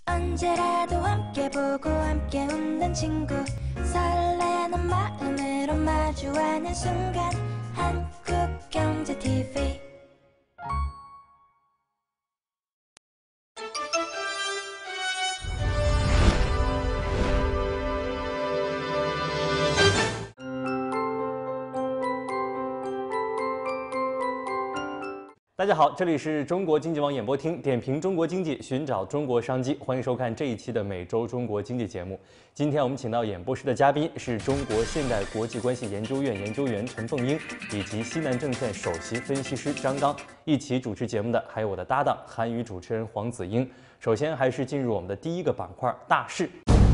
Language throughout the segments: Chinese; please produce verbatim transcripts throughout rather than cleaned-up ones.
언제라도 함께 보고 함께 웃는 친구 설레는 마음으로 마주하는 순간 한국경제티비 大家好，这里是中国经济网演播厅，点评中国经济，寻找中国商机，欢迎收看这一期的每周中国经济节目。今天我们请到演播室的嘉宾是中国现代国际关系研究院研究员陈凤英，以及西南证券首席分析师张刚。一起主持节目的还有我的搭档韩语主持人黄子英。首先还是进入我们的第一个板块大事。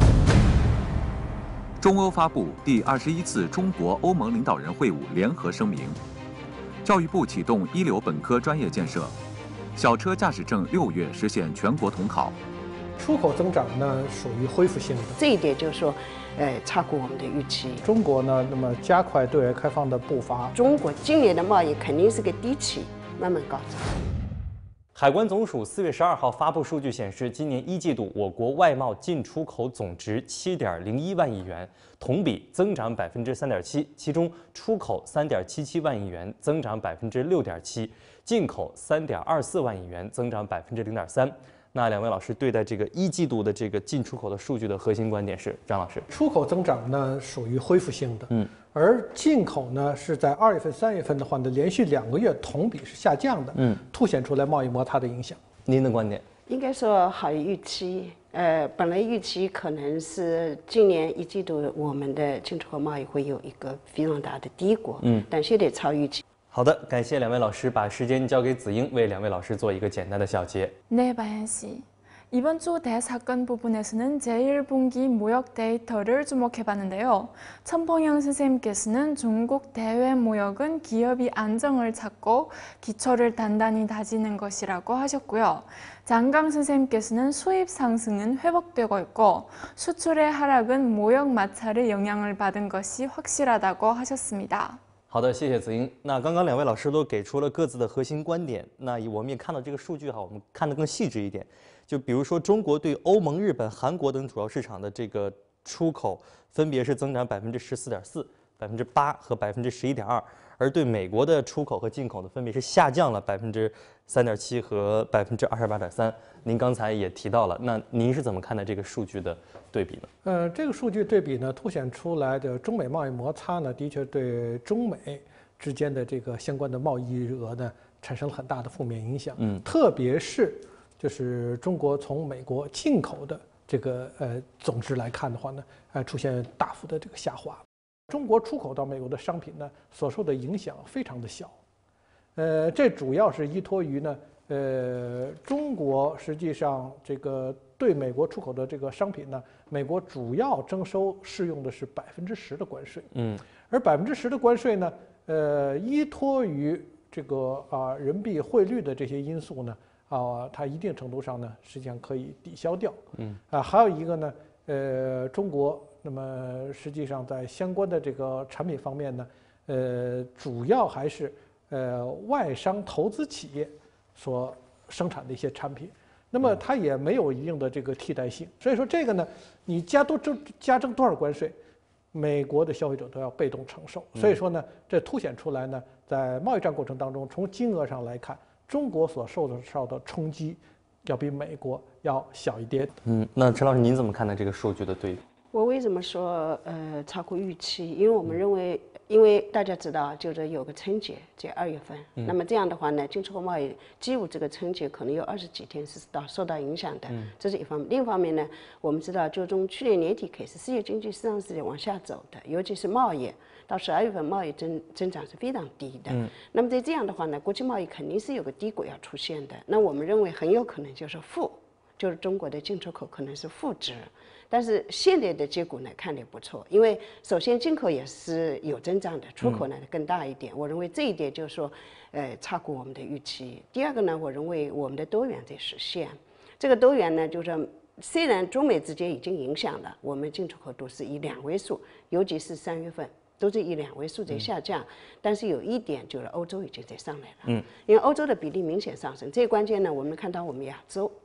中欧发布第二十一次中国欧盟领导人会晤联合声明。教育部启动一流本科专业建设，小车驾驶证六月实现全国统考。 出口增长呢属于恢复性的， 这一点就是说，呃，超过我们的预期。 中国呢，那么加快对外开放的步伐。 中国今年的贸易肯定是个低起，慢慢高涨。 海关总署四月十二号发布数据显示，今年一季度我国外贸进出口总值七点零一万亿元，同比增长百分之三点七，其中出口三点七七万亿元，增长百分之六点七，进口三点二四万亿元，增长百分之零点三。那两位老师对待这个一季度的这个进出口的数据的核心观点是？张老师， 出口增长呢属于恢复性的， 嗯， 而进口呢是在二月份、三月份的话呢，连续两个月同比是下降的， 嗯， 凸显出来贸易摩擦的影响。 您的观点？ 应该说好于预期。呃，本来预期可能是今年一季度我们的进出口贸易会有一个非常大的低谷， 嗯， 但现在超预期。 好的，感谢两位老师，把时间交给子英，为两位老师做一个简单的小结。 네, 바현 씨. 이번 주 대사건 부분에서는 제일 분기 무역 데이터를 주목해봤는데요. 천펑영 선생님께서는 중국 대외 무역은 기업이 안정을 찾고 기초를 단단히 다지는 것이라고 하셨고요. 장강 선생님께서는 수입 상승은 회복되고 있고 수출의 하락은 무역 마찰의 영향을 받은 것이 확실하다고 하셨습니다. 好的，谢谢子英。那刚刚两位老师都给出了各自的核心观点，那我们也看到这个数据哈，我们看得更细致一点。就比如说中国对欧盟、日本、韩国等主要市场的这个出口，分别是增长百分之十四点四、百分之八和百分之十一点二，而对美国的出口和进口呢，分别是下降了百分之三点七和百分之二十八点三。您刚才也提到了，那您是怎么看待这个数据的对比呢？ 呃，这个数据对比呢，凸显出来的中美贸易摩擦呢，的确对中美之间的这个相关的贸易额呢，产生了很大的负面影响。 嗯， 特别是就是中国从美国进口的这个呃总值来看的话呢，呃出现大幅的这个下滑。中国出口到美国的商品呢，所受的影响非常的小。呃，这主要是依托于呢，呃，中国实际上这个对美国出口的这个商品呢，美国主要征收适用的是百分之十的关税。 嗯， 而百分之十的关税呢，呃，依托于这个啊人民币汇率的这些因素呢，啊，它一定程度上呢，实际上可以抵消掉。 嗯， 啊，还有一个呢，呃，中国那么实际上在相关的这个产品方面呢，呃，主要还是呃外商投资企业所生产的一些产品，那么它也没有一定的这个替代性，所以说这个呢，你加多征加征多少关税，美国的消费者都要被动承受。所以说呢，这凸显出来呢，在贸易战过程当中，从金额上来看，中国所受的受的冲击要比美国要小一点。 嗯，那陈老师您怎么看待这个数据的对比？ 我为什么说呃超过预期？因为我们认为，因为大家知道，就是有个春节在二月份， 嗯、 那么这样的话呢，进出口贸易几乎这个春节可能有二十几天是到受到影响的， 嗯、 这是一方面。另一方面呢，我们知道，就从去年年底开始，世界经济实际上是在往下走的，尤其是贸易，到十二月份贸易增增长是非常低的。 嗯、 那么在这样的话呢，国际贸易肯定是有个低谷要出现的。那我们认为很有可能就是负，就是中国的进出口可能是负值。但是现在的结果呢，看得不错，因为首先进口也是有增长的，出口呢更大一点。我认为这一点就是说，呃，超过我们的预期。第二个呢，我认为我们的多元在实现。这个多元呢，就是虽然中美之间已经影响了，我们进出口都是以两位数，尤其是三月份都是以两位数在下降。但是有一点就是欧洲已经在上来了，嗯，因为欧洲的比例明显上升。最关键呢，我们看到我们亚洲。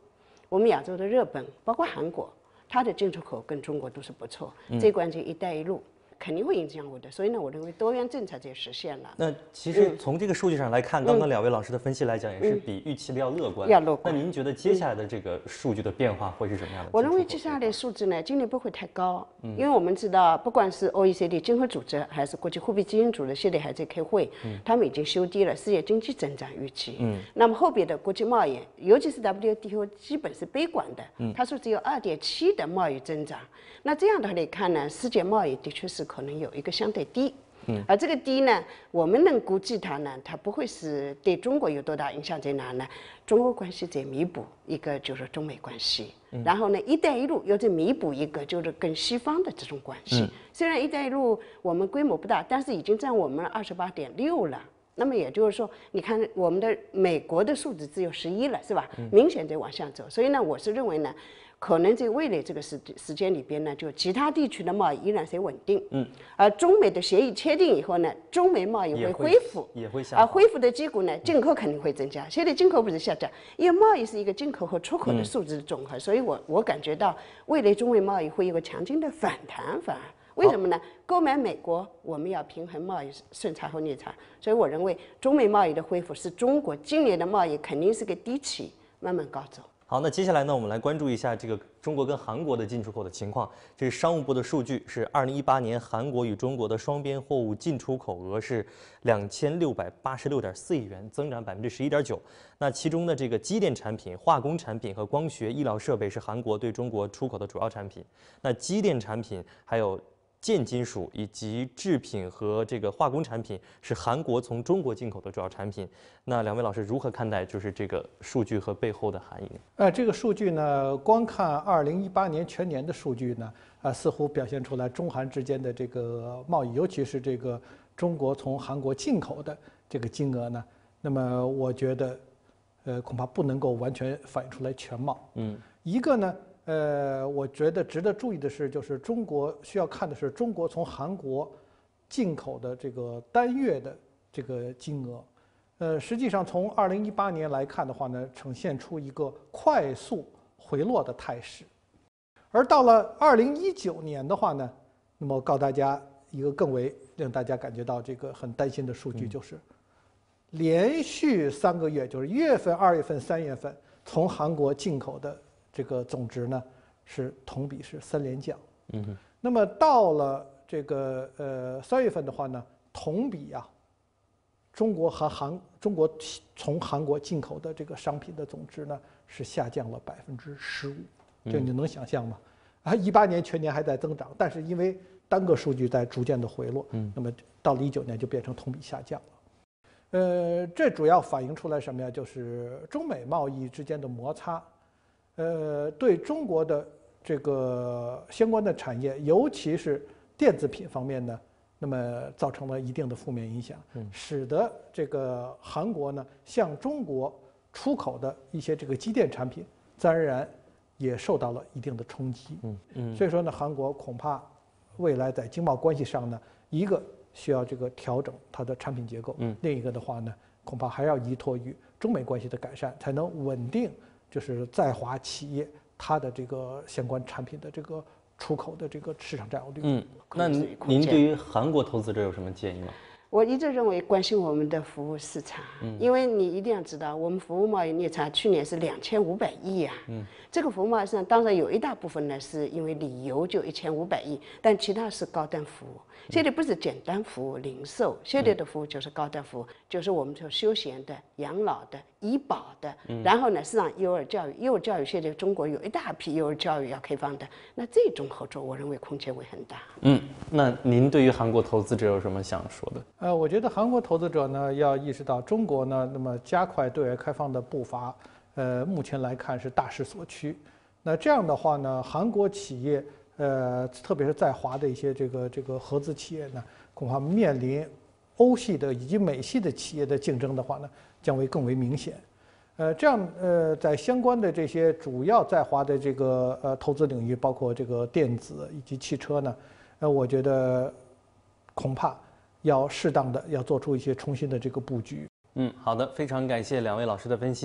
我们亚洲的日本，包括韩国，它的进出口跟中国都是不错。 嗯、 最关键“一带一路”肯定会影响我的，所以呢，我认为多元政策就实现了。 那其实从这个数据上来看，嗯、刚刚两位老师的分析来讲，也是比预期的要乐观。 要乐观。 那您觉得接下来的这个数据的变化会是什么样的？ 我认为接下来的数字呢，今年不会太高，嗯、因为我们知道，不管是 O E C D 经合组织还是国际货币基金组织，现在还在开会，嗯、他们已经修低了世界经济增长预期。嗯，那么后边的国际贸易，尤其是 W T O， 基本是悲观的，嗯、他说只有二点七的贸易增长。那这样的来看呢，世界贸易的确是可能有一个相对低，嗯，而这个低呢，我们能估计它呢，它不会是对中国有多大影响在哪呢？中欧关系在弥补一个就是中美关系，嗯、然后呢，一带一路又在弥补一个就是跟西方的这种关系。嗯、虽然一带一路我们规模不大，但是已经占我们二十八点六了。那么也就是说，你看我们的美国的数字只有十一了，是吧？明显在往下走。所以呢，我是认为呢。可能在未来这个时时间里边呢，就其他地区的贸易依然是稳定，嗯，而中美的协议签订以后呢，中美贸易会恢复， 也会下， 而恢复的结果呢，进口肯定会增加。现在进口不是下降，因为贸易是一个进口和出口的数字的总和，嗯、所以我我感觉到未来中美贸易会有个强劲的反弹，反而为什么呢？购买美国，我们要平衡贸易顺差和逆差，所以我认为中美贸易的恢复是中国今年的贸易肯定是个低起，慢慢高走。 好，那接下来呢，我们来关注一下这个中国跟韩国的进出口的情况。这是商务部的数据，是二零一八年韩国与中国的双边货物进出口额是两千六百八十六点四亿元，增长百分之十一点九。那其中的这个机电产品、化工产品和光学医疗设备是韩国对中国出口的主要产品。那机电产品还有建金属以及制品和这个化工产品是韩国从中国进口的主要产品。那两位老师如何看待就是这个数据和背后的含义？ 呃，这个数据呢，光看二零一八年全年的数据呢，啊、呃，似乎表现出来中韩之间的这个贸易，尤其是这个中国从韩国进口的这个金额呢，那么我觉得，呃，恐怕不能够完全反映出来全貌。嗯，一个呢。呃，我觉得值得注意的是，就是中国需要看的是中国从韩国进口的这个单月的这个金额。呃，实际上从二零一八年来看的话呢，呈现出一个快速回落的态势。而到了二零一九年的话呢，那么告大家一个更为让大家感觉到这个很担心的数据，就是连续三个月，就是一月份、二月份、三月份从韩国进口的。这个总值呢是同比是三连降，嗯哼，那么到了这个呃三月份的话呢，同比啊，中国和韩中国从韩国进口的这个商品的总值呢是下降了百分之十五，这你能想象吗？啊，一八年全年还在增长，但是因为单个数据在逐渐的回落，嗯，那么到了一九年就变成同比下降了，呃，这主要反映出来什么呀？就是中美贸易之间的摩擦。呃，对中国的这个相关的产业，尤其是电子品方面呢，那么造成了一定的负面影响，嗯、使得这个韩国呢向中国出口的一些这个机电产品，自然而然也受到了一定的冲击。嗯嗯，所以说呢，韩国恐怕未来在经贸关系上呢，一个需要这个调整它的产品结构，嗯，另一个的话呢，恐怕还要依托于中美关系的改善，才能稳定。就是在华企业它的这个相关产品的这个出口的这个市场占有率。嗯， 那您对于韩国投资者有什么建议吗？ 我一直认为关心我们的服务市场，嗯、因为你一定要知道，我们服务贸易逆差去年是两千五百亿啊。嗯，这个服务贸易上当然有一大部分呢是因为旅游就一千五百亿，但其他是高端服务。现在不是简单服务、零售，现在的服务就是高端服务，嗯、就是我们说休闲的、养老的、医保的，嗯、然后呢，是让幼儿教育，幼儿教育现在中国有一大批幼儿教育要开放的，那这种合作，我认为空间会很大。 嗯，那您对于韩国投资者有什么想说的？ 呃，我觉得韩国投资者呢要意识到，中国呢那么加快对外开放的步伐，呃，目前来看是大势所趋。那这样的话呢，韩国企业，呃，特别是在华的一些这个这个合资企业呢，恐怕面临欧系的以及美系的企业的竞争的话呢，将会更为明显。呃，这样呃，在相关的这些主要在华的这个呃投资领域，包括这个电子以及汽车呢，呃，我觉得恐怕要适当的要做出一些重新的这个布局。 嗯，好的，非常感谢两位老师的分析。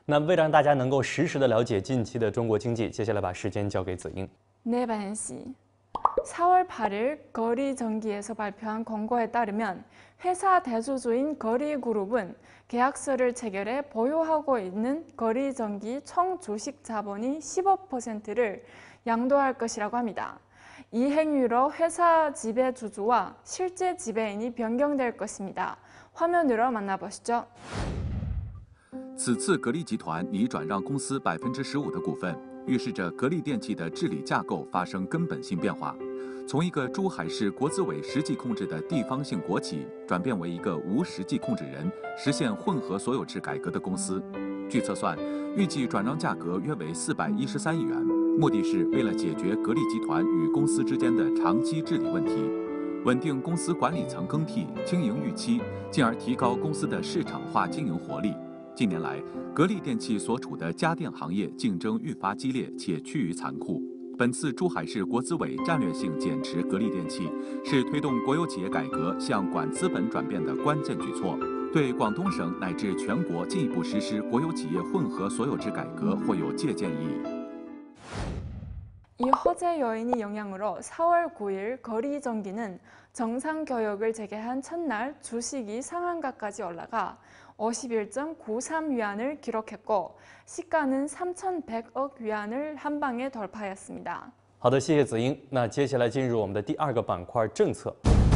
那为了让大家能够实时的了解近期的中国经济，接下来把时间交给子英。 네, 바연 씨. 사월 팔일 거리전기에서 발표한 권고에 따르면 회사 대주주인 거리그룹은 계약서를 체결해 보유하고 있는 거리전기 총 주식 자본이 십오 퍼센트를 양도할 것이라고 합니다. 이 행위로 회사 지배주주와 실제 지배인이 변경될 것입니다. 화면으로 만나보시죠. 此次格力集团拟转让公司百分之十五的股份，预示着格力电器的治理架构发生根本性变化，从一个珠海市国资委实际控制的地方性国企，转变为一个无实际控制人、实现混合所有制改革的公司。据测算，预计转让价格约为四百一十三亿元，目的是为了解决格力集团与公司之间的长期治理问题，稳定公司管理层更替、经营预期，进而提高公司的市场化经营活力。 近年来，格力电器所处的家电行业竞争愈发激烈且趋于残酷。本次珠海市国资委战略性减持格力电器，是推动国有企业改革向管资本转变的关键举措，对广东省乃至全国进一步实施国有企业混合所有制改革或有借鉴意义。 이 허재 여인이 영향으로 사월 구일 거리전기는 정상 교역을 재개한 첫날 주식이 상한가까지 올라가 오십일 점 구삼 위안을 기록했고 시가는 삼천백억 위안을 한 방에 돌파했습니다. 好的，谢谢子英。那接下来进入我们的第二个板块政策。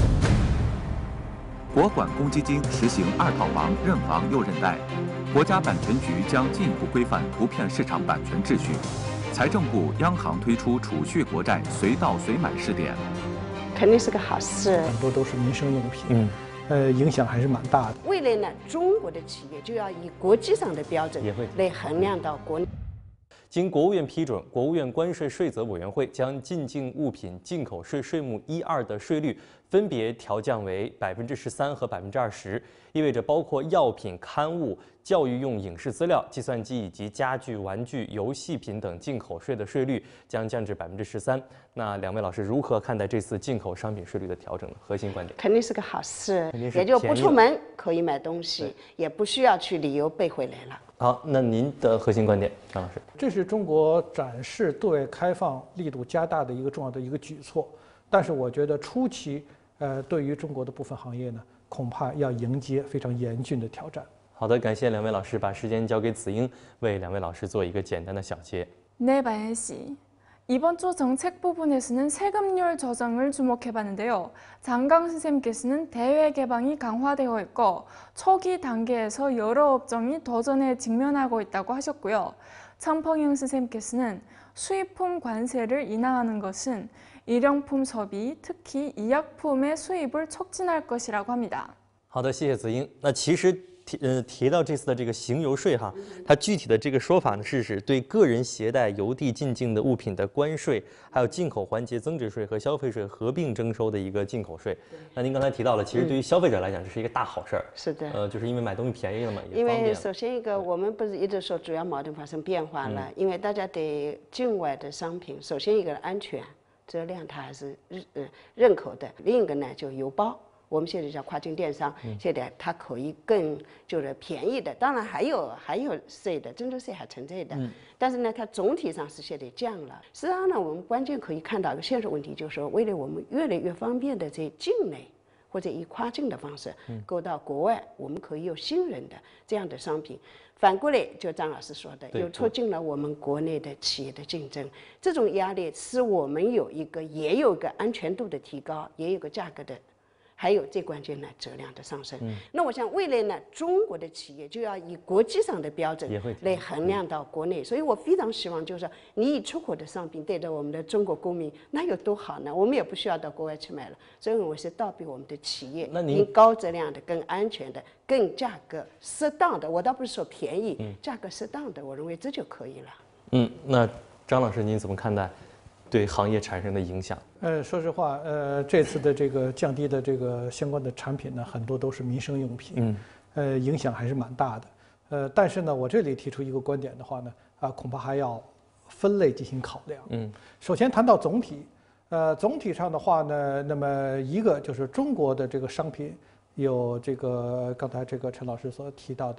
国管公积金实行二套房、认房又认贷，国家版权局将进一步规范图片市场版权秩序。 财政部、央行推出储蓄国债随到随买试点， 肯定是个好事。 很多都是民生用品， 嗯， 呃，影响还是蛮大的。 未来呢，中国的企业就要以国际上的标准也会来衡量到国内。 经国务院批准，国务院关税税则委员会将进境物品进口税税目一二的税率分别调降为百分之十三和百分之二十，意味着包括药品、刊物、教育用影视资料、计算机以及家具、玩具、游戏品等进口税的税率将降至百分之十三。那两位老师如何看待这次进口商品税率的调整呢？核心观点肯定是个好事肯定，是也就不便宜出门可以买东西对， 也不需要去旅游背回来了。 好，那您的核心观点，张老师？ 这是中国展示对外开放力度加大的一个重要的一个举措，但是我觉得初期，呃，对于中国的部分行业呢，恐怕要迎接非常严峻的挑战。 好的，感谢两位老师，把时间交给子英，为两位老师做一个简单的小结。 네, 바연 씨. 이번 주 정책 부분에서는 세금률 조정을 주목해봤는데요. 장강 선생님께서는 대외 개방이 강화되어 있고 초기 단계에서 여러 업종이 도전에 직면하고 있다고 하셨고요. 천펑영 선생님께서는 수입품 관세를 인하하는 것은 일용품 소비, 특히医药품의 수입을 촉진할 것이라고 합니다. 好的，谢谢子英。那其实提呃提到这次的这个行邮税哈，它具体的这个说法呢是指对个人携带邮递进境的物品的关税，还有进口环节增值税和消费税合并征收的一个进口税。那您刚才提到了，其实对于消费者来讲，这是一个大好事儿。 是的。 呃，就是因为买东西便宜了嘛，也因方便了。 为首先一个，我们不是一直说主要矛盾发生变化了，因为大家对境外的商品，首先一个安全、质量它还是认呃认可的，另一个呢就邮包。 我们现在叫跨境电商，现在它可以更就是便宜的，当然还有还有税的，增值税还存在的，但是呢，它总体上是现在降了。实际上呢，我们关键可以看到一个现实问题，就是说，为了我们越来越方便的在境内或者以跨境的方式购到国外，我们可以有信任的这样的商品。反过来，就张老师说的，又促进了我们国内的企业的竞争。这种压力使我们有一个也有个安全度的提高，也有个价格的。 还有最关键的质量的上升。嗯、那我想未来呢，中国的企业就要以国际上的标准来衡量到国内。所以我非常希望，就是说你以出口的商品对着我们的中国公民，那有多好呢？我们也不需要到国外去买了。所以我是倒逼我们的企业，以高质量的、更安全的、更价格适当的，我倒不是说便宜，嗯、价格适当的，我认为这就可以了。 嗯，那张老师您怎么看待？ 对行业产生的影响。 呃，说实话，呃，这次的这个降低的这个相关的产品呢，很多都是民生用品，嗯，呃，影响还是蛮大的。呃，但是呢，我这里提出一个观点的话呢，啊，恐怕还要分类进行考量。嗯，首先谈到总体，呃，总体上的话呢，那么一个就是中国的这个商品有这个刚才这个陈老师所提到的，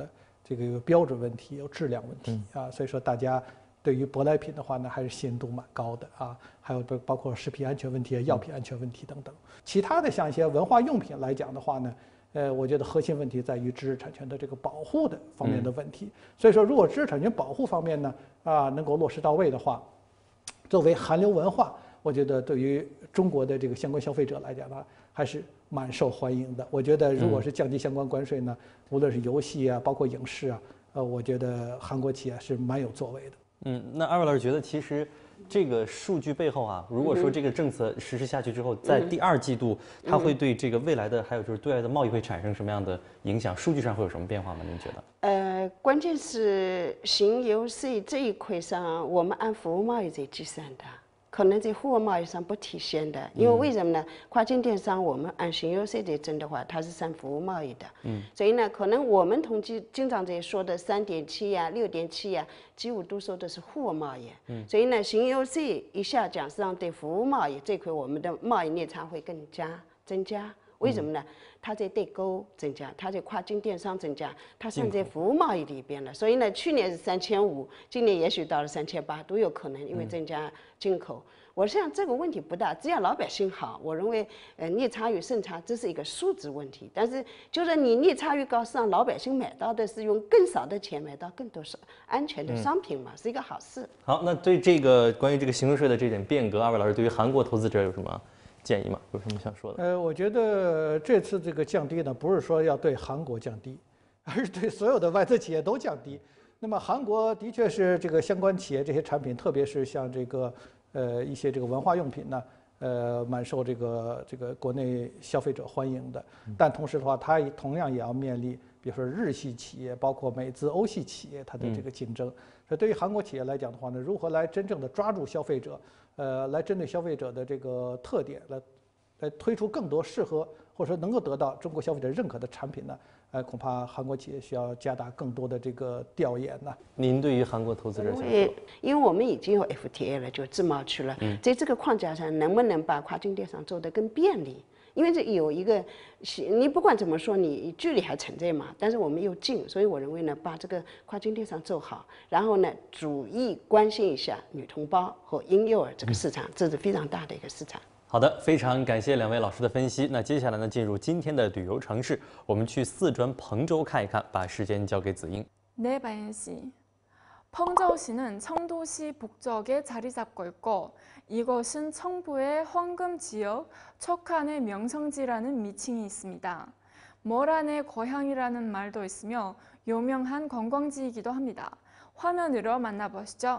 这个有标准问题，有质量问题啊，所以说大家对于舶来品的话呢，还是信任度蛮高的啊。还有包包括食品安全问题、药品安全问题等等。其他的像一些文化用品来讲的话呢，呃，我觉得核心问题在于知识产权的这个保护的方面的问题。所以说，如果知识产权保护方面呢啊能够落实到位的话，作为韩流文化，我觉得对于中国的这个相关消费者来讲呢，还是蛮受欢迎的。我觉得如果是降低相关关税呢，无论是游戏啊，包括影视啊，呃，我觉得韩国企业是蛮有作为的。 嗯，那二位老师觉得，其实这个数据背后啊，如果说这个政策实施下去之后，在第二季度，它会对这个未来的还有就是对外的贸易会产生什么样的影响？数据上会有什么变化吗？您觉得？ 呃，关键是新优税这一块上，我们按服务贸易在计算的。可能在货物贸易上不体现的，因为为什么呢？跨境电商我们按新优税来征的话，它是算服务贸易的，嗯，所以呢，可能我们统计经常在说的三点七呀、六点七呀，几乎都说的是货物贸易，嗯，所以呢，新优税一下讲，实际上对服务贸易这块，我们的贸易逆差会更加增加。为什么呢？它在代购增加，它在跨境电商增加，它算在服务贸易里边了。所以呢，去年是三千五，今年也许到了三千八都有可能，因为增加进口。我想这个问题不大，只要老百姓好，我认为呃逆差与顺差这是一个数字问题。但是就是你逆差越高，实际上老百姓买到的是用更少的钱买到更多是安全的商品嘛，嗯、是一个好事。 好，那对这个关于这个形式税的这点变革，二位老师对于韩国投资者有什么建议吗？有什么想说的？ 呃，我觉得这次这个降低呢，不是说要对韩国降低，而是对所有的外资企业都降低。那么韩国的确是这个相关企业这些产品，特别是像这个呃一些这个文化用品呢，呃蛮受这个这个国内消费者欢迎的。但同时的话，它同样也要面临，比如说日系企业，包括美资、欧系企业它的这个竞争。所以对于韩国企业来讲的话呢，如何来真正的抓住消费者？呃，来针对消费者的这个特点，来来推出更多适合或者说能够得到中国消费者认可的产品呢？呃，恐怕韩国企业需要加大更多的这个调研呢。 您对于韩国投资者想说？ 因为因为我们已经有 F T A 了，就自贸区了，嗯、在这个框架上，能不能把跨境电商做得更便利？因为这有一个，你不管怎么说，你距离还存在嘛，但是我们又近，所以我认为呢，把这个跨境电商做好，然后呢，注意关心一下女同胞和婴幼儿这个市场，这是非常大的一个市场。 好的，非常感谢两位老师的分析。那接下来呢，进入今天的旅游城市，我们去四川彭州看一看。把时间交给子英。 네, 바연 씨. 펑저우시는 청도시 북쪽에 자리 잡고 있고 이곳은 청부의 황금 지역 척한의 명성지라는 미칭이 있습니다. 머란의 고향이라는 말도 있으며 유명한 관광지이기도 합니다. 화면으로 만나보시죠.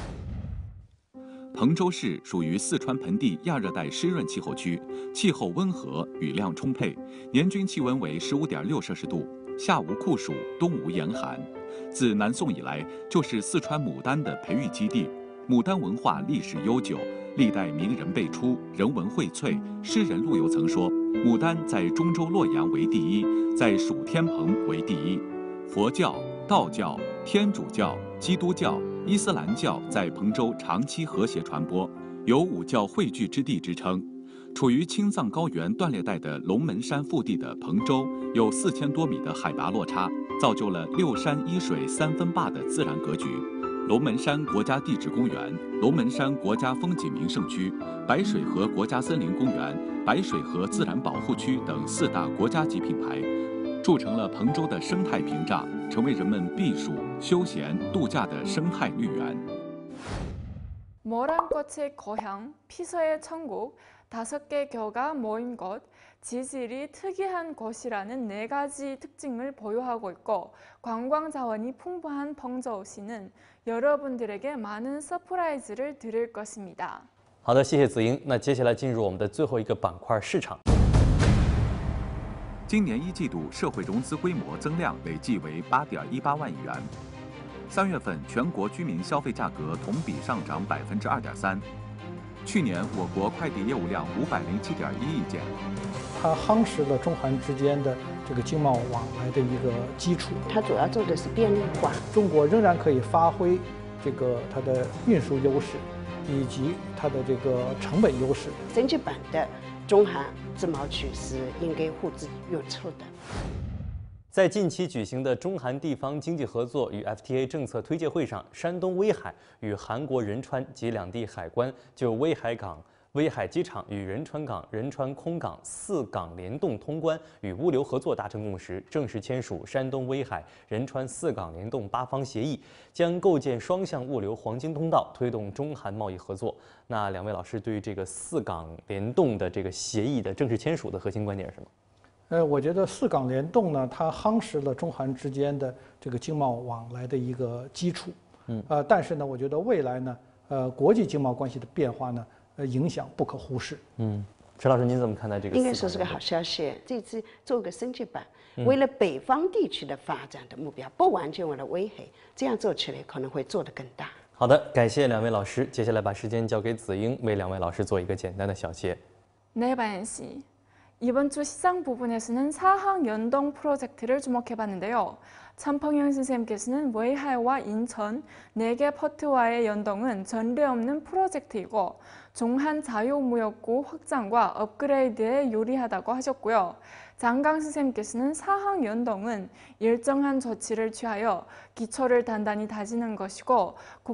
彭州市属于四川盆地亚热带湿润气候区，气候温和，雨量充沛，年均气温为十五点六摄氏度，夏无酷暑，冬无严寒。自南宋以来，就是四川牡丹的培育基地。牡丹文化历史悠久，历代名人辈出，人文荟萃。诗人陆游曾说：“牡丹在中州洛阳为第一，在蜀天蓬为第一。”佛教、道教、天主教、基督教、伊斯兰教在彭州长期和谐传播，有五教汇聚之地之称。处于青藏高原断裂带的龙门山腹地的彭州，有四千多米的海拔落差，造就了六山一水三分坝的自然格局。龙门山国家地质公园、龙门山国家风景名胜区、白水河国家森林公园、白水河自然保护区等四大国家级品牌，铸成了彭州的生态屏障，成为人们避暑、休闲、度假的生态绿园。 머란꽃의 고향, 피서의 천국, 다섯 개 교가 모인 곳, 지질이 특이한 곳이라는 네 가지 특징을 보유하고 있고 관광 자원이 풍부한 펑저우시는 여러분들에게 많은 서프라이즈를 드릴 것입니다. 好的，谢谢子英。那接下来进入我们的最后一个板块市场。 今年一季度社会融资规模增量累计为八点一八万亿元。三月份全国居民消费价格同比上涨百分之二点三。去年我国快递业务量五百零七点一亿件。 它夯实了中韩之间的这个经贸往来的一个基础。 它主要做的是便利化。 中国仍然可以发挥这个它的运输优势，以及它的这个成本优势。 升级版的中韩自贸区是应该互资约促的。 在近期举行的中韩地方经济合作与 F T A 政策推介会上，山东威海与韩国仁川及两地海关就威海港、威海机场与仁川港、仁川空港四港联动通关与物流合作达成共识，正式签署山东威海仁川四港联动八方协议，将构建双向物流黄金通道，推动中韩贸易合作。那两位老师对于这个四港联动的这个协议的正式签署的核心观点是什么？ 呃，我觉得四港联动呢，它夯实了中韩之间的这个经贸往来的一个基础。嗯，呃，但是呢，我觉得未来呢，呃，国际经贸关系的变化呢，呃，影响不可忽视。 嗯，陈老师，您怎么看待这个？ 应该说是个好消息。这次做个升级版，为了北方地区的发展的目标，不完全为了威海，这样做起来可能会做得更大。 好的，感谢两位老师。接下来把时间交给子英，为两位老师做一个简单的小结。 네, 바연 씨. 이번 주 시장 부분에서는 사항 연동 프로젝트를 주목해봤는데요. 참펑영 선생님께서는 웨이하이와 인천 네 개 포트와의 연동은 전례 없는 프로젝트이고 중한 자유무역구 확장과 업그레이드에 유리하다고 하셨고요. 장강 선생님께서는 사항 연동은 일정한 조치를 취하여 기초를 단단히 다지는 것이고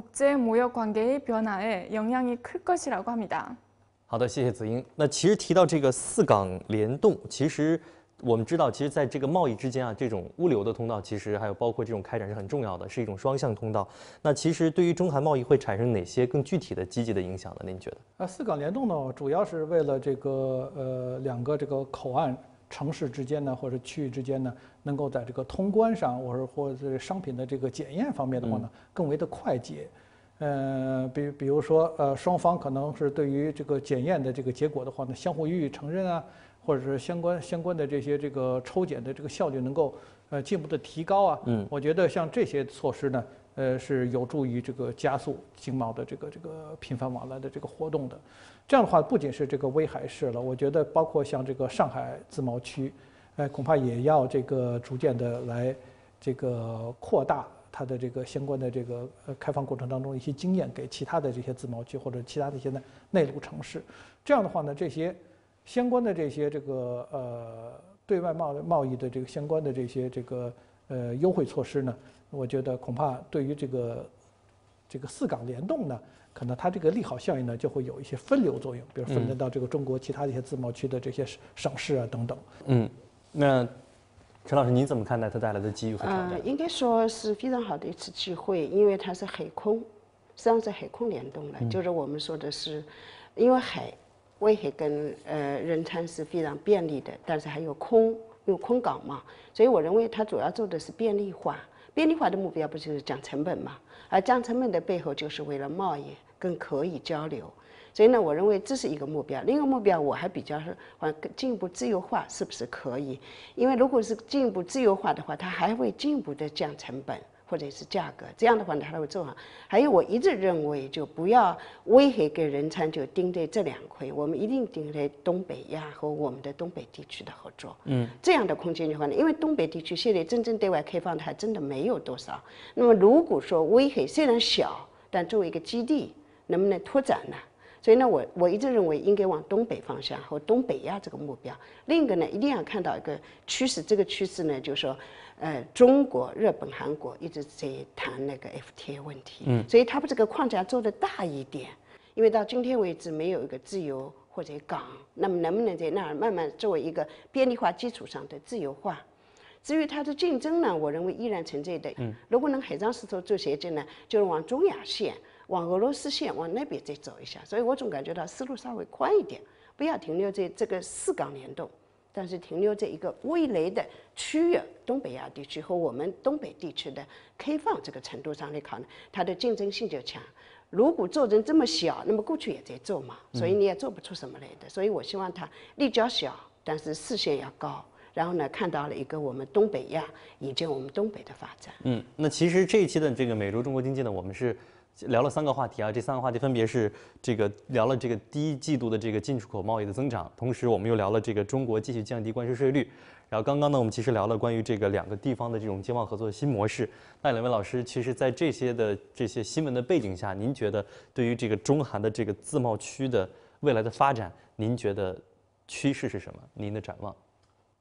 국제무역 관계의 변화에 영향이 클 것이라고 합니다. 好的，谢谢子英。那其实提到这个四港联动，其实我们知道，其实在这个贸易之间啊，这种物流的通道，其实还有包括这种开展是很重要的，是一种双向通道。那其实对于中韩贸易会产生哪些更具体的积极的影响呢？您觉得？ 啊，四港联动呢，主要是为了这个呃两个这个口岸城市之间呢，或者区域之间呢，能够在这个通关上，或者或者商品的这个检验方面的话呢，更为的快捷。呃，比比如说，呃，双方可能是对于这个检验的这个结果的话呢，相互予以承认啊，或者是相关相关的这些这个抽检的这个效率能够呃进一步的提高啊。嗯，我觉得像这些措施呢，呃，是有助于这个加速经贸的这个这个频繁往来的这个活动的。这样的话，不仅是这个威海市了，我觉得包括像这个上海自贸区，呃，恐怕也要这个逐渐的来这个扩大它的这个相关的这个呃开放过程当中的一些经验，给其他的这些自贸区或者其他的一些呢内陆城市。这样的话呢，这些相关的这些这个呃对外贸贸易的这个相关的这些这个呃优惠措施呢，我觉得恐怕对于这个这个四港联动呢，可能它这个利好效应呢就会有一些分流作用，比如分流到这个中国其他的一些自贸区的这些省市啊等等。 嗯，那陈老师，您怎么看待它带来的机遇和挑战？ 呃，应该说是非常好的一次机会，因为它是海空，实际上是海空联动了，嗯、就是我们说的是，因为海，威海跟呃仁川是非常便利的，但是还有空，有空港嘛，所以我认为它主要做的是便利化。便利化的目标不就是降成本嘛？而降成本的背后就是为了贸易更可以交流。所以呢，我认为这是一个目标。另一个目标，我还比较是往进一步自由化，是不是可以？因为如果是进一步自由化的话，它还会进一步的降成本或者是价格。这样的话呢，它会做好。还有，我一直认为，就不要威海跟仁川就盯在这两块，我们一定盯在东北亚和我们的东北地区的合作。嗯，这样的空间的话呢，因为东北地区现在真正对外开放的还真的没有多少。那么如果说威海虽然小，但作为一个基地，能不能拓展呢？所以呢，我我一直认为应该往东北方向和东北亚这个目标。另一个呢，一定要看到一个趋势，这个趋势呢，就是说，呃，中国、日本、韩国一直在谈那个 F T A 问题，嗯，所以他把这个框架做得大一点，因为到今天为止没有一个自由或者港，那么能不能在那儿慢慢作为一个便利化基础上的自由化？至于它的竞争呢，我认为依然存在的。嗯，如果能海上丝绸做协进呢，就是往中亚线。往俄罗斯线往那边再走一下，所以我总感觉到思路稍微宽一点，不要停留在这个四港联动，但是停留在一个未来的区域东北亚地区和我们东北地区的开放这个程度上来考虑，它的竞争性就强。如果做成这么小，那么过去也在做嘛，所以你也做不出什么来的。所以我希望它力较小，但是视线要高。然后呢，看到了一个我们东北亚以及我们东北的发展。 嗯，那其实这一期的这个每周中国经济呢，我们是聊了三个话题啊，这三个话题分别是这个聊了这个第一季度的这个进出口贸易的增长，同时我们又聊了这个中国继续降低关税税率，然后刚刚呢我们其实聊了关于这个两个地方的这种经贸合作的新模式。那两位老师，其实在这些的这些新闻的背景下，您觉得对于这个中韩的这个自贸区的未来的发展，您觉得趋势是什么？您的展望？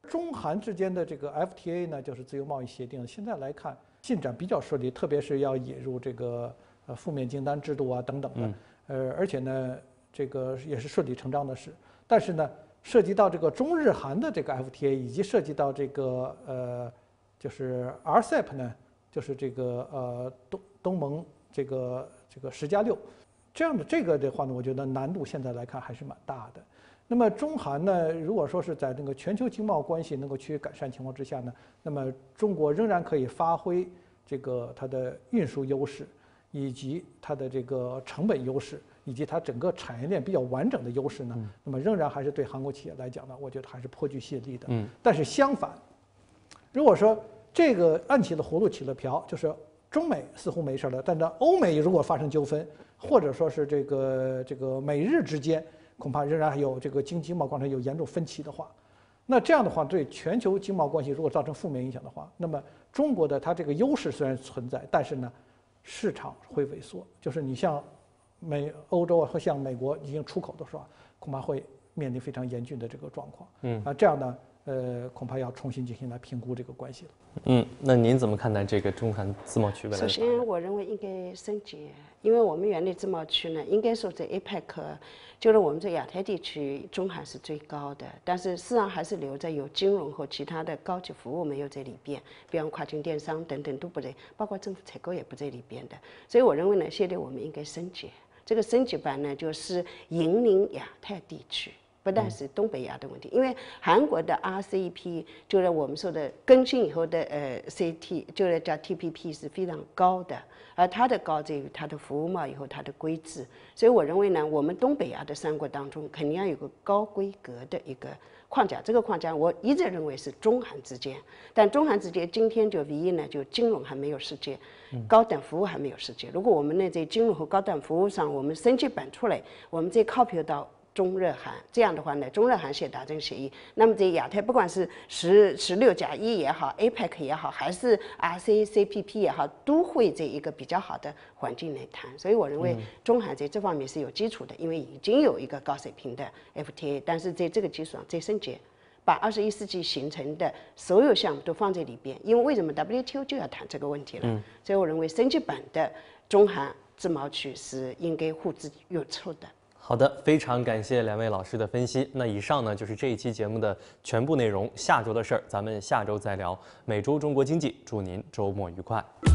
中韩之间的这个 F T A 呢，就是自由贸易协定，现在来看进展比较顺利，特别是要引入这个呃负面清单制度啊等等的，嗯、呃，而且呢，这个也是顺理成章的事。但是呢，涉及到这个中日韩的这个 F T A， 以及涉及到这个呃，就是 R C E P 呢，就是这个呃东东盟这个这个十加六，这样的这个的话呢，我觉得难度现在来看还是蛮大的。那么中韩呢，如果说是在那个全球经贸关系能够趋于改善情况之下呢，那么中国仍然可以发挥这个它的运输优势，以及它的这个成本优势，以及它整个产业链比较完整的优势呢，嗯、那么仍然还是对韩国企业来讲呢，我觉得还是颇具吸引力的。嗯。但是相反，如果说这个按起了葫芦起了瓢，就是中美似乎没事了，但是欧美如果发生纠纷，或者说是这个这个美日之间恐怕仍然还有这个经济贸关系有严重分歧的话，那这样的话对全球经贸关系如果造成负面影响的话，那么中国的它这个优势虽然存在，但是呢，市场会萎缩，就是你像美欧洲啊和像美国已经出口的时候，恐怕会面临非常严峻的这个状况。嗯啊，这样呢，呃，恐怕要重新进行来评估这个关系了。 嗯，那您怎么看待这个中韩自贸区未来的发展？ 首先，我认为应该升级，因为我们原来自贸区呢，应该说在 A P E C， 就是我们在亚太地区，中韩是最高的，但是事实上还是留着有金融和其他的高级服务没有在里边，比方跨境电商等等都不在，包括政府采购也不在里边的。所以我认为呢，现在我们应该升级。这个升级版呢，就是引领亚太地区。不但是东北亚的问题，因为韩国的 R C E P 就是我们说的更新以后的呃 C T， 就是叫 T P P 是非常高的，而它的高在于它的服务贸以后它的规制，所以我认为呢，我们东北亚的三国当中肯定要有个高规格的一个框架，这个框架我一直认为是中韩之间，但中韩之间今天就唯一呢，就金融还没有实现，高等服务还没有实现。如果我们呢在金融和高等服务上我们升级版出来，我们再 copy 到中日韩，这样的话呢，中日韩先达成协议，那么在亚太不管是十十六加一也好 ，A P E C 也好，还是 R C C P P 也好，都会在一个比较好的环境来谈。所以我认为中韩在这方面是有基础的，因为已经有一个高水平的 F T A， 但是在这个基础上再升级，把二十一世纪形成的所有项目都放在里边。因为为什么 W T O 就要谈这个问题了？嗯、所以我认为升级版的中韩自贸区是应该互之有促的。 好的，非常感谢两位老师的分析。那以上呢就是这一期节目的全部内容，下周的事儿咱们下周再聊。每周中国经济，祝您周末愉快。